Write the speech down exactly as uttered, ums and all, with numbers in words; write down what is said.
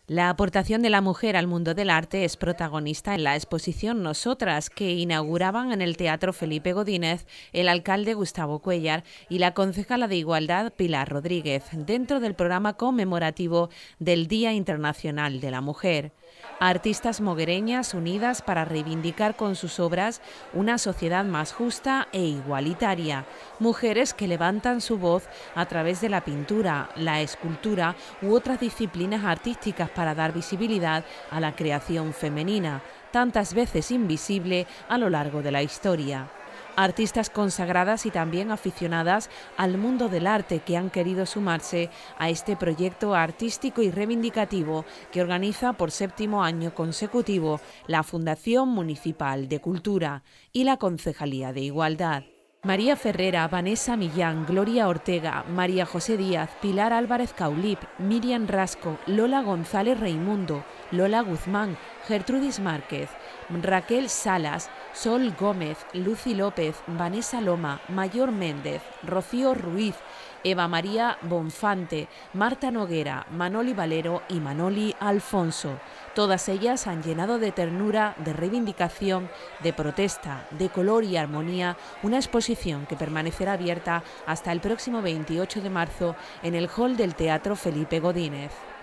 La aportación de la mujer al mundo del arte es protagonista en la exposición Nosotras, que inauguraban en el Teatro Felipe Godínez el alcalde Gustavo Cuéllar y la concejala de Igualdad Pilar Rodríguez, dentro del programa conmemorativo del Día Internacional de la Mujer. Artistas moguereñas unidas para reivindicar con sus obras una sociedad más justa e igualitaria. Mujeres que levantan su voz a través de la pintura, la escultura u otras disciplinas artísticas para dar visibilidad a la creación femenina, tantas veces invisible a lo largo de la historia. Artistas consagradas y también aficionadas al mundo del arte que han querido sumarse a este proyecto artístico y reivindicativo que organiza por séptimo año consecutivo la Fundación Municipal de Cultura y la Concejalía de Igualdad. María Ferrera, Vanessa Millán, Gloria Ortega, María José Díaz, Pilar Álvarez Caulip, Miriam Rasco, Lola González Reimundo, Lola Guzmán, Gertrudis Márquez, Raquel Salas, Sol Gómez, Lucy López, Vanessa Loma, Mayor Méndez, Rocío Ruiz, Eva María Bonfante, Marta Noguera, Manoli Valero y Manoli Alfonso. Todas ellas han llenado de ternura, de reivindicación, de protesta, de color y armonía una exposición que permanecerá abierta hasta el próximo veintiocho de marzo en el hall del Teatro Felipe Godínez.